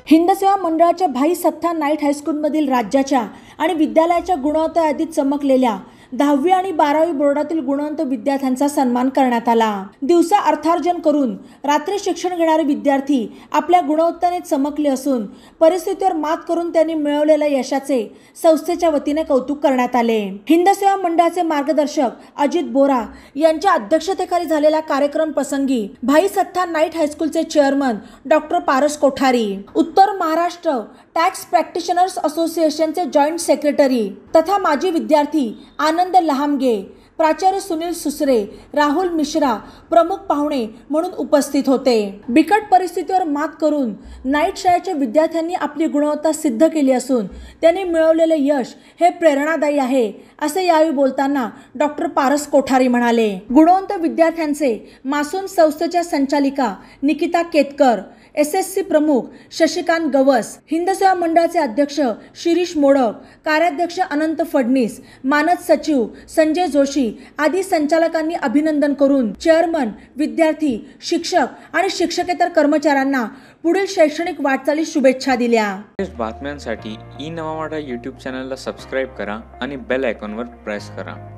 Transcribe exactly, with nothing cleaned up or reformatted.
हिंदसेवा मंडळाच्या भाई सत्ता नाईट हायस्कूलमधील राज्याच्या आणि विद्यालयाच्या गुणवत्ता यादीत चमकलेल्या दहावी आणि बारावी बोर्डातील गुणवंत विद्यार्थ्यांचा सन्मान करण्यात आला। दिवसा अर्थार्जन करून रात्री शिक्षण घेणारे विद्यार्थी आपल्या गुणवत्तेने चमकले असून परिस्थितीवर मात करून त्यांनी मिळवलेल्या यशाचे संस्थेच्या वतीने कौतुक करण्यात आले। हिंदसेवा मंडळाचे मार्गदर्शक अजित बोरा यांच्या अध्यक्षतेखाली झालेल्या कार्यक्रम प्रसंगी भाई सत्ता नाईट हायस्कूलचे chairman doctor Paras Kothari, Uttar Maharashtra tax practitioners असोसिएशनचे जॉइंट सेक्रेटरी तथा माजी विद्यार्थी आनंद लहामगे, प्राचार्य सुनील सुसरे, राहुल मिश्रा प्रमुख पाहुणे म्हणून उपस्थित होते। बिकट परिस्थितीवर मात करून नाईट शाळेच्या विद्यार्थ्यांनी आपली गुणवत्ता सिद्ध केली असून त्यांनी मिळवलेले यश हे प्रेरणादायी आहे असे यावेळी बोलताना डॉक्टर पारस कोठारी म्हणाले। गुणवंत विद्यार्थ्यांचे मासूम संस्थेच्या संचालिका Nikita Ketkar, S S C प्रमुख शशिकांत गवस, हिंदसेवा मंडळाचे अध्यक्ष शिरीष मोडक, कार्याध्यक्ष अनंत फडणीस, मानद सचिव संजय जोशी आदी संचालकांनी अभिनंदन करून चेअरमन, विद्यार्थी, शिक्षक आणि शिक्षकेतर कर्मचाऱ्यांना पुढील शैक्षणिक वाटचालीस शुभेच्छा दिल्या। बातम्यांसाठी ई नवा मराठा यूट्यूब चॅनलला सबस्क्राइब करा आणि बेल आयकॉनवर प्रेस करा।